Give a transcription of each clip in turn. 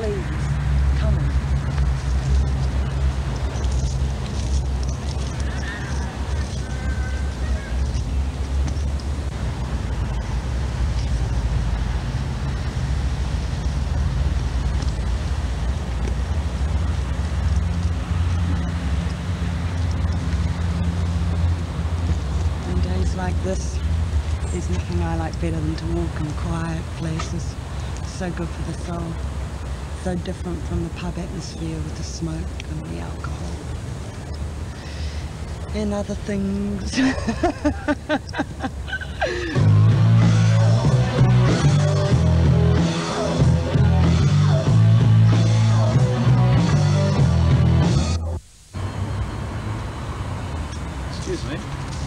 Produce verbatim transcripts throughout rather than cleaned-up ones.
please, come in. Like this, there's nothing I like better than to walk in quiet places. So good for the soul. So different from the pub atmosphere with the smoke and the alcohol. And other things. Excuse me.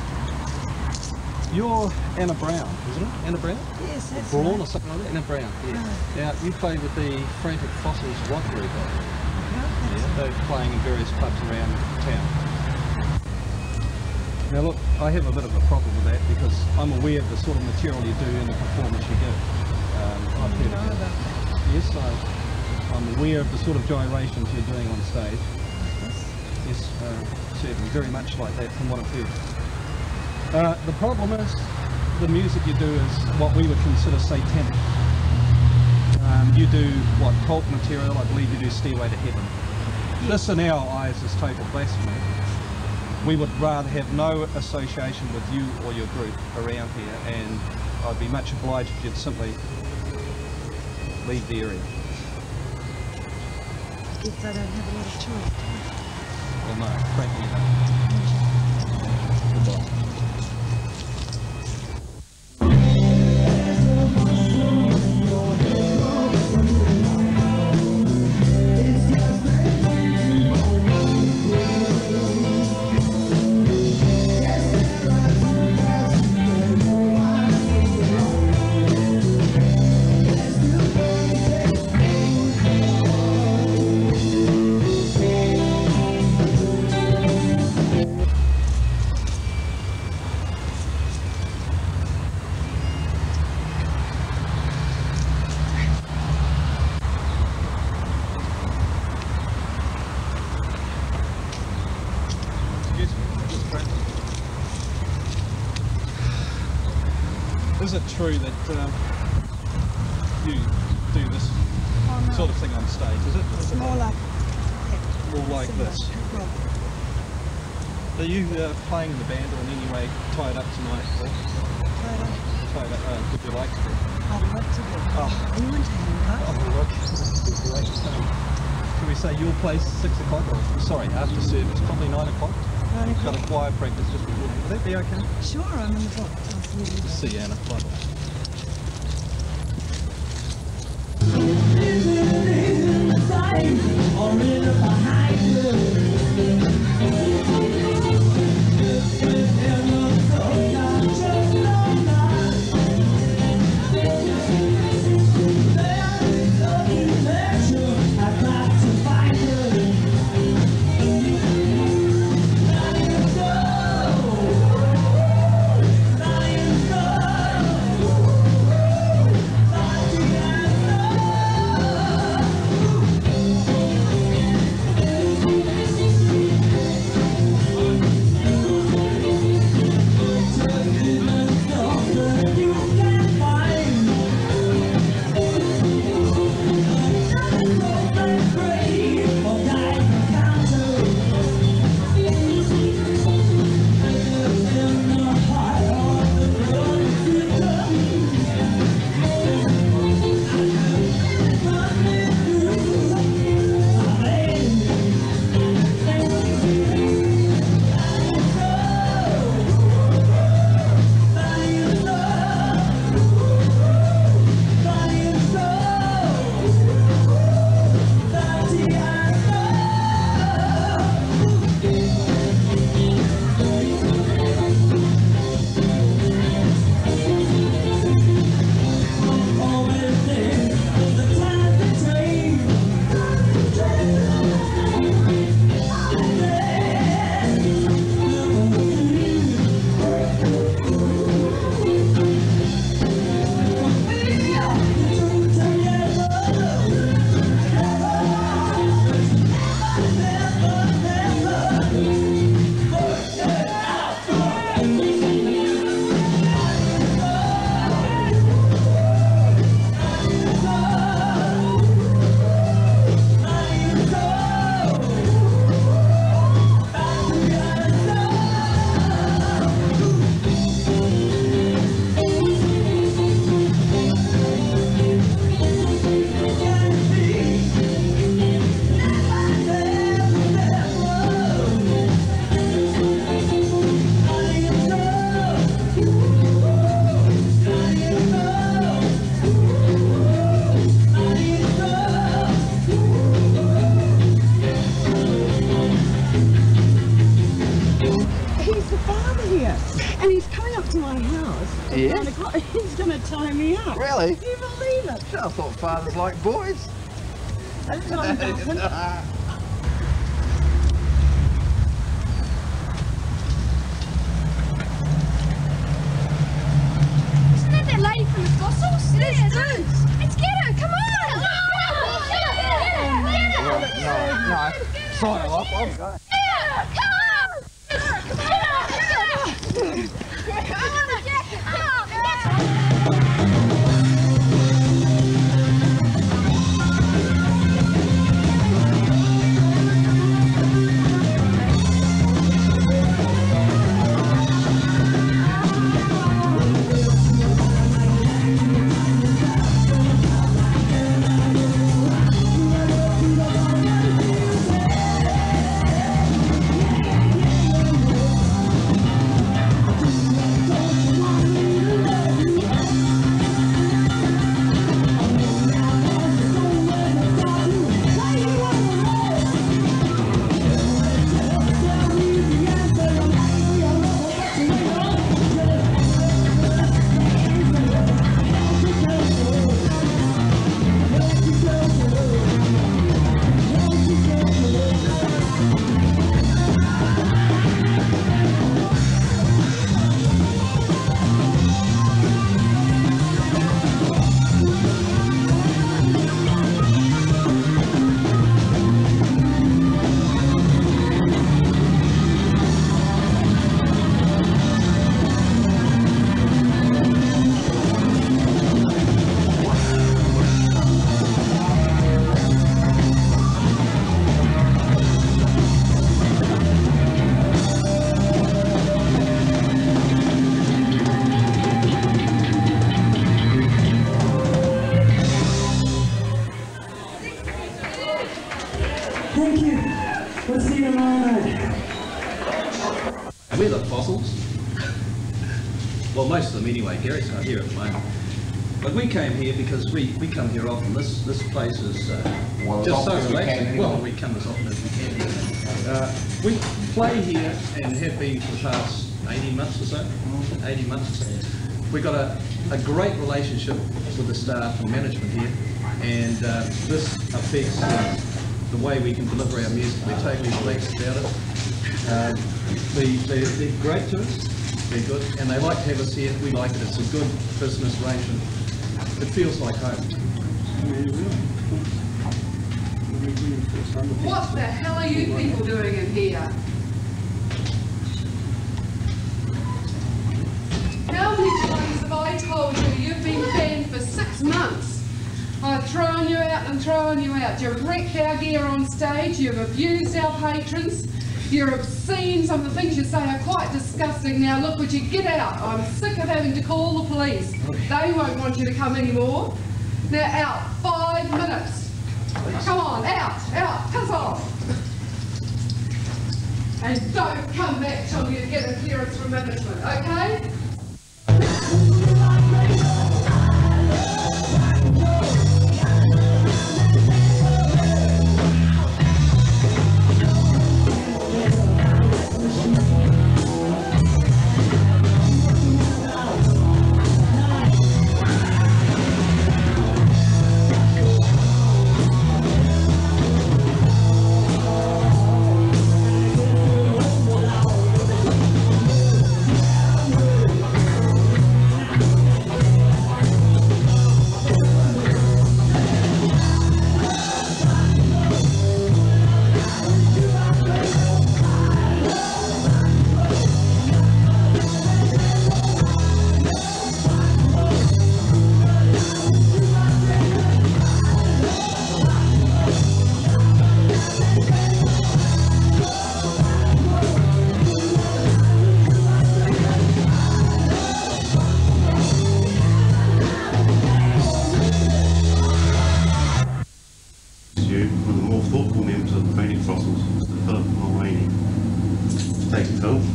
You're Anna Brown, isn't it? Anna Brown? Yes, that's Braun right. or something like that? Anna Brown, yeah. Oh. Now, you play with the Frantic Fossils rock group, I think. Yeah, Yeah, they're playing in various pubs around town. Now look, I have a bit of a problem with that because I'm aware of the sort of material you do and the performance you give. Um, I've heard know of about that. Yes, I, I'm aware of the sort of gyrations you're doing on stage. Yes. Yes, uh, certainly, very much like that from what I've heard. Uh, the problem is, the music you do is what we would consider satanic. Um, you do, what, cult material, I believe you do Stairway to Heaven. Yes. This in our eyes is total blasphemy. We would rather have no association with you or your group around here, and I'd be much obliged if you'd simply leave the area. I guess I don't have a lot of choice. Well no, frankly you don't. Goodbye. Is it true that um, you do this Oh, no. sort of thing on stage? Is it? It's Is it more like more like this? Well, Are you uh, playing in the band or in any way tied up tonight? Or tied up. tied up? Uh, would you like to? I'd like to be. Oh. You want to hang up? Oh, look. Great. Can we say you'll play six o'clock? Or sorry, after service, probably nine o'clock. Nine Got o'clock. a choir practice just before. Would that be okay? Sure, I'm in the book. I'll see you later. See you, Anna. Bye. Go! tie me up. Really? Can you believe it? I thought fathers like boys. That's not nothing. Isn't that that lady from the fossils? It is, it is. Let's get her, come on! Get her, get her, get her! No, no. Sign it off, I'm going. Get her, come on! Get her, come on! Get her! Come on, Jackie, come on! Thank you. We'll see you tomorrow night. We're the fossils. Well, most of them anyway. Gary's not here at the moment. But we came here because we, we come here often. This this place is uh, Well, as just so often as we can, relaxing. anyway. Well, we come as often as we can. Uh, we play here and have been for the past eighteen months or so. eighteen months. We've got a, a great relationship with the staff and management here, and uh, this affects uh, the way we can deliver our music. We're totally relaxed about it. Um, they, they, they're great to us, they're good, and they like to have us here. We like it. It's a good business arrangement. It feels like home. What the hell are you people doing in here? How many times have I told you you've been banned for six months? I've thrown you out and thrown you out. You've wrecked our gear on stage, you've abused our patrons, you're obscene, some of the things you say are quite disgusting. Now look, would you get out? I'm sick of having to call the police. They won't want you to come anymore. Now out, five minutes. Come on, out, out, piss off. And don't come back till you get a clearance from management, okay? One of the more thoughtful members of the Frantic fossils, Mister Mulraney. Take it, Phil.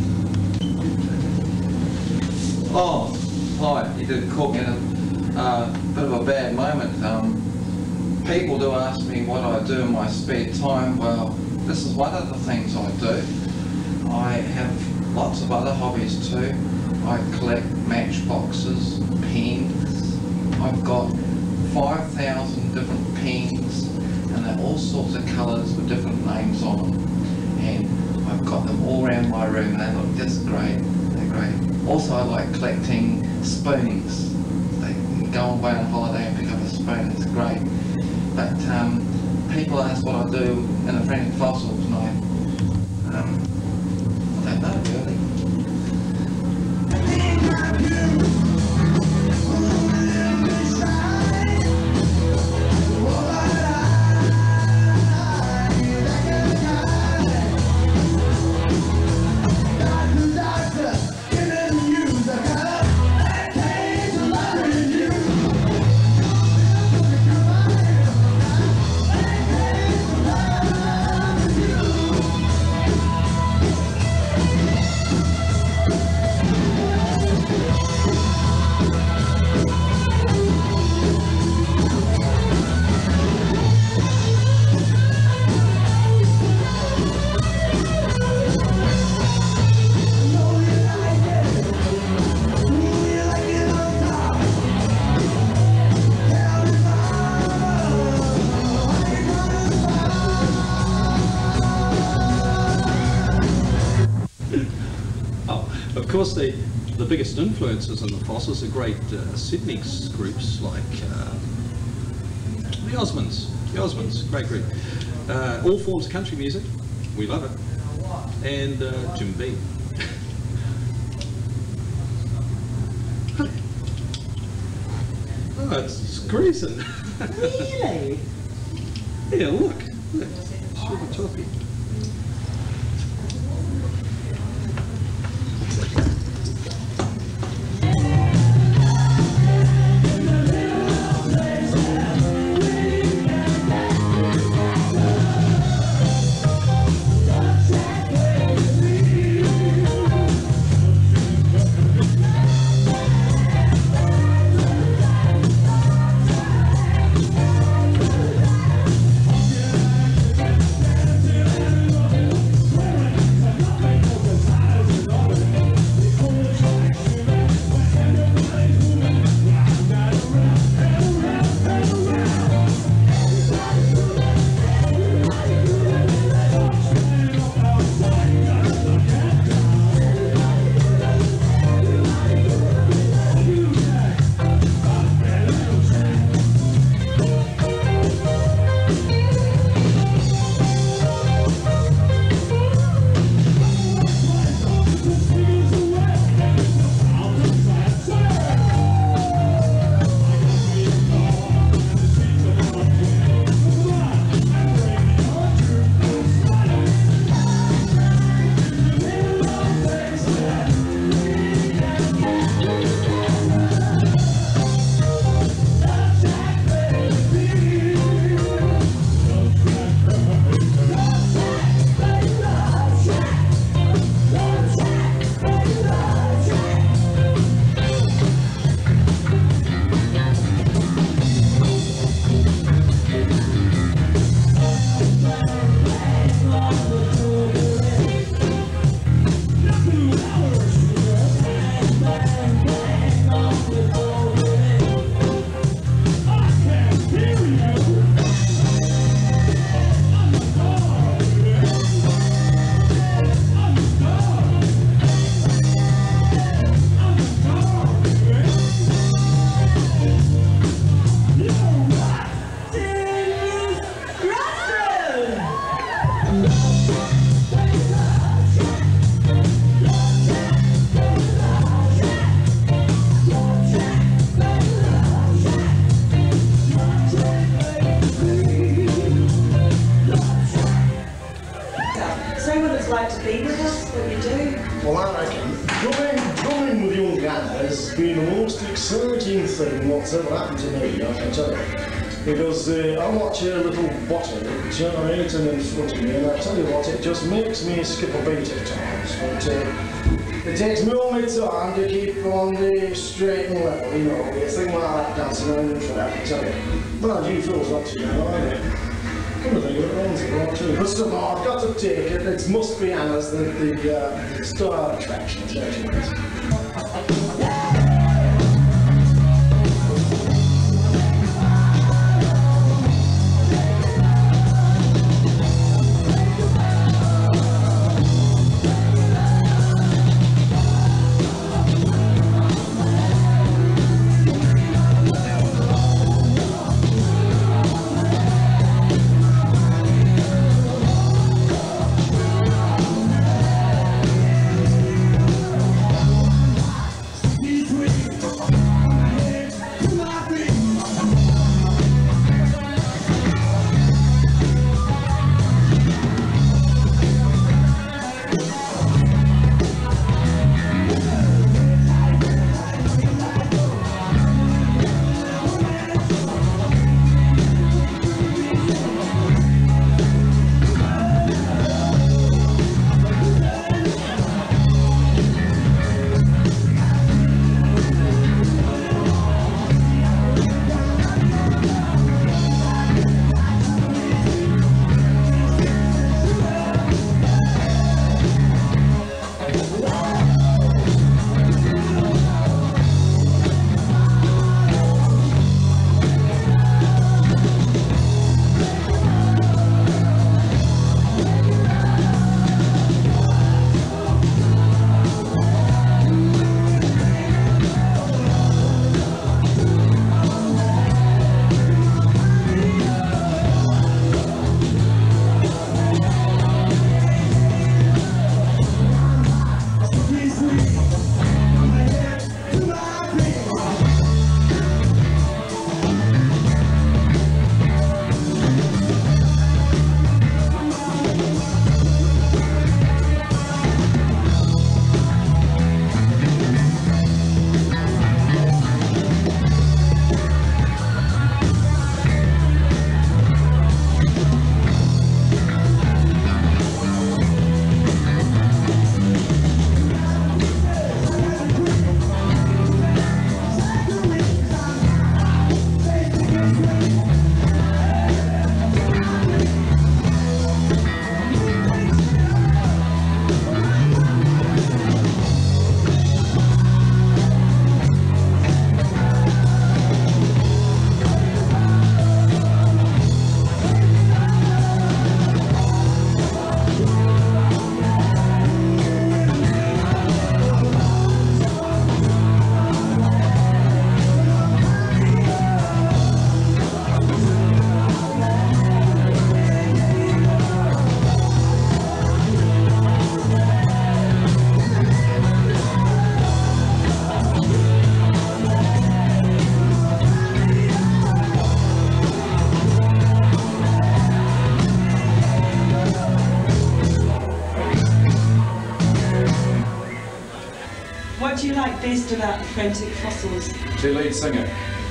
Oh, hi. You did caught me in a uh, bit of a bad moment. Um, people do ask me what I do in my spare time. Well, this is one of the things I do. I have lots of other hobbies too. I collect matchboxes, pens, I've got five thousand different pens, and they're all sorts of colours with different names on them. And I've got them all around my room, and they look just great. They're great. Also, I like collecting spoons. They can go away on holiday and pick up a spoon. It's great. But um, people ask what I do in the Frantic fossils, and I, um, I don't know really. Of course, the, the biggest influences in the fossils are great uh, Sydney groups like uh, the Osmonds. The Osmonds, great group. Uh, all forms of country music, we love it. And uh, Jim B. Oh, it's, it's greasing. Really? Yeah, look. Look, sugar toffee. What's ever happened to me, I can tell you. Because uh, I watch a little bottle generating in front of me, and I tell you what, it just makes me skip a beat at times. But uh, it takes me all my time to keep on the straight and level, you know. It's thing like that dancing around in front, I can tell you. But you fools not to know, either. Come to think of it, runs it wrong too. But still, no, I've got to take it. It must be Anna's, the, the uh, star attraction, don't you? like best about the Frantic fossils? Their lead singer.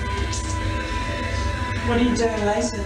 What are you doing later?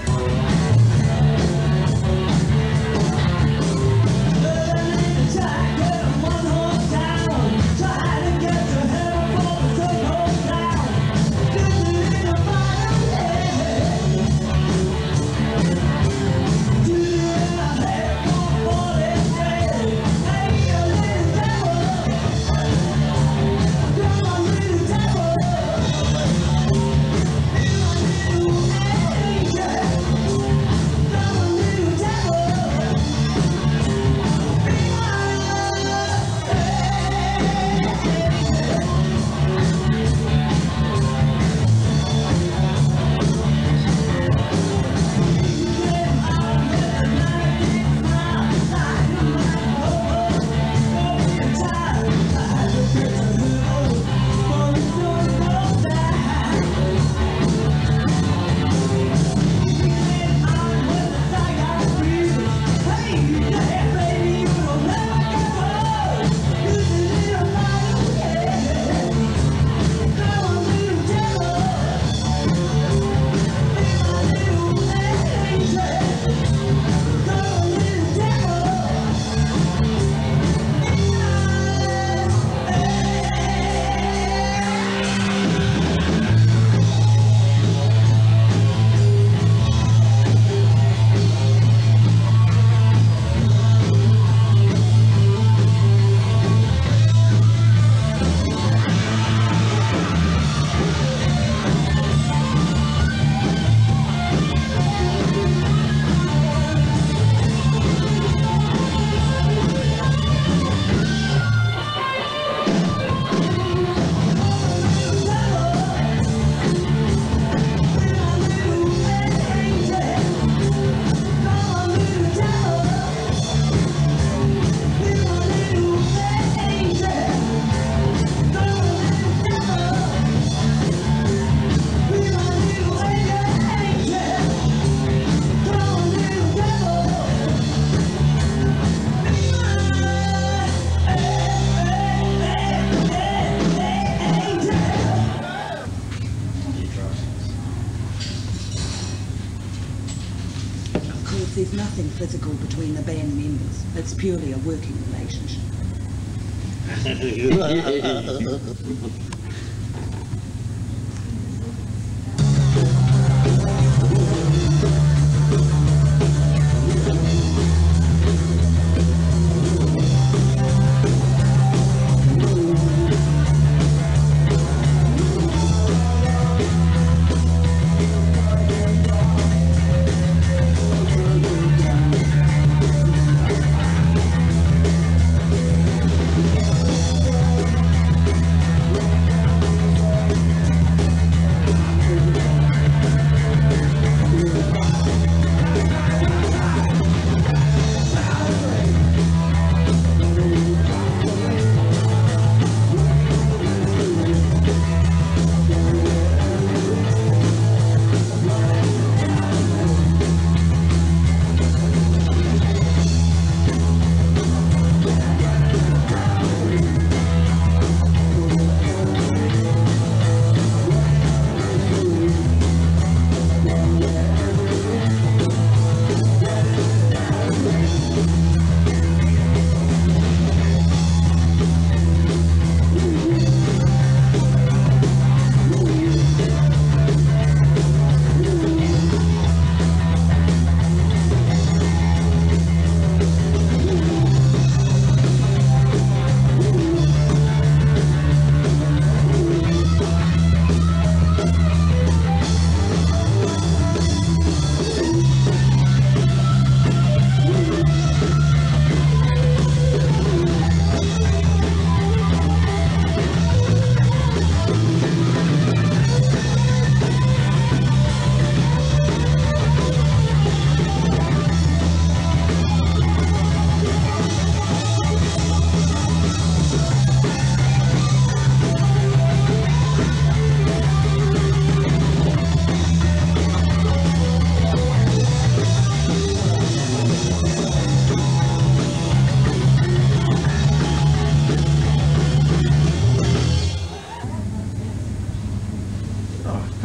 There's nothing physical between the band members. It's purely a working relationship.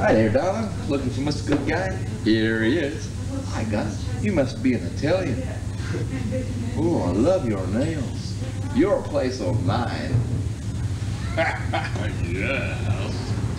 Hi there, darling. Looking for Mister Good Guy? Here he is. My God, you must be an Italian. Oh, I love your nails. Your place or mine? Yes.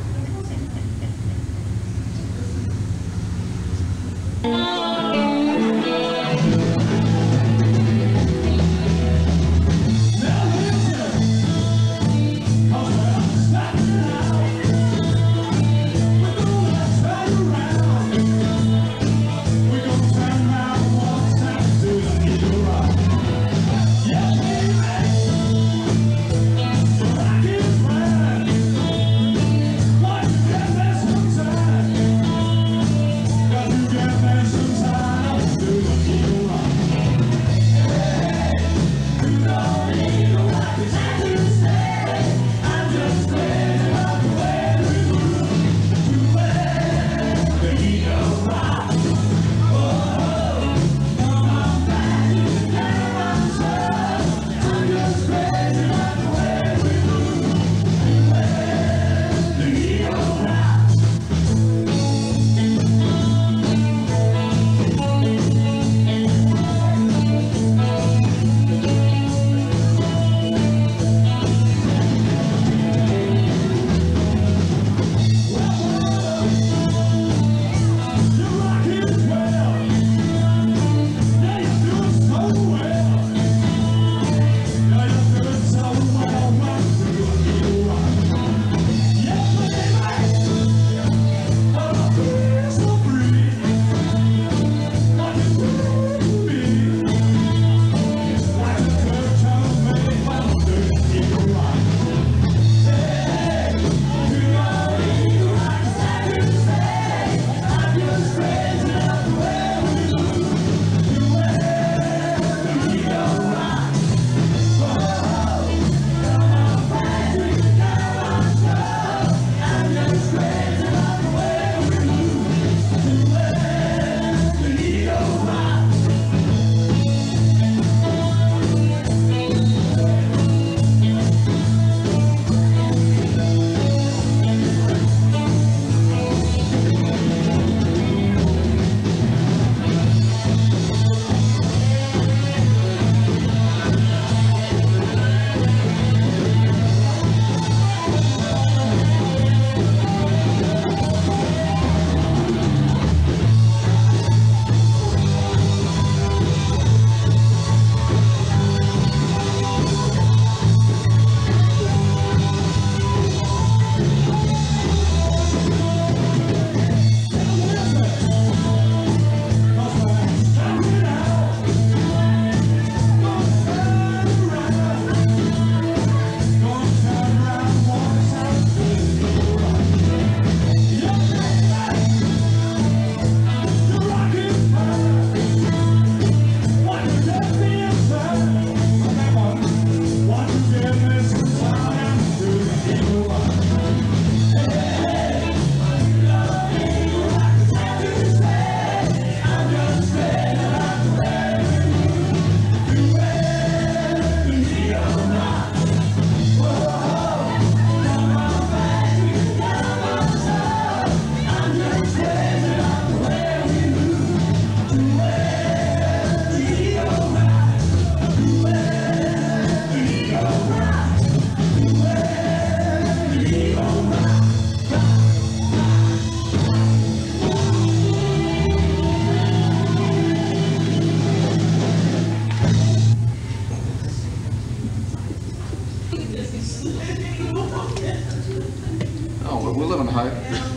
Oh, well, we live in hope.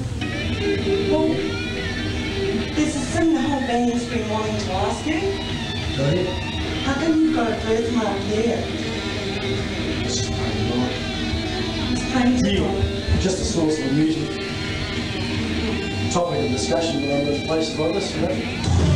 Well, there's a thing the whole band's been wanting to ask you. Sorry? How come you've got a birthmark there? It's painted on. Just a source of amusement. Topic of discussion when I'm in places like this, you know.